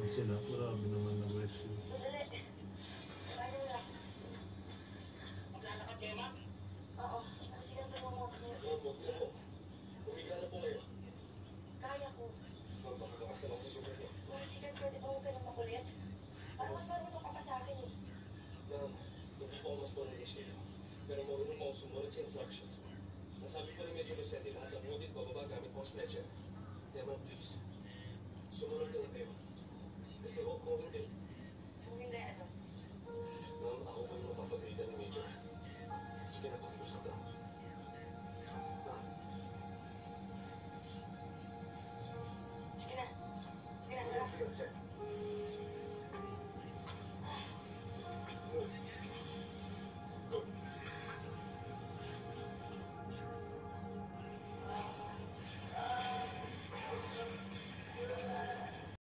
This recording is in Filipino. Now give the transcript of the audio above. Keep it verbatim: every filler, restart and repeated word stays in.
sila. Marami naman nag-rescue. Sandali. Kaya mo lang. Maglalakad kayo, ma'am? Oo. Kasi ganito mo mo. Huwag mo. Humiga na po kayo. Kaya ko. Magpapalakas na lang sa sugar niyo. Mga sikat, pwede ba huwag ka nang makulit? Parang mas marunong ka pa sa akin eh. Ma'am, hindi po ako mas bonus kayo. Pero marunong po ako sumunod sa instructions. Nasabi ko rin medyo Lucette, lahat ng hooded bababa gamit po stretcher. Kaya ma'am, please. Sumunod na lang kayo. Kasi ho, kung hindi. Kung hindi, ano? Ma'am, ako po yung mapapagalitan ni Major. Sige na, pakiusap lang. Ma'am. Sige na. Sige na, Sige, sige na. sige, sige.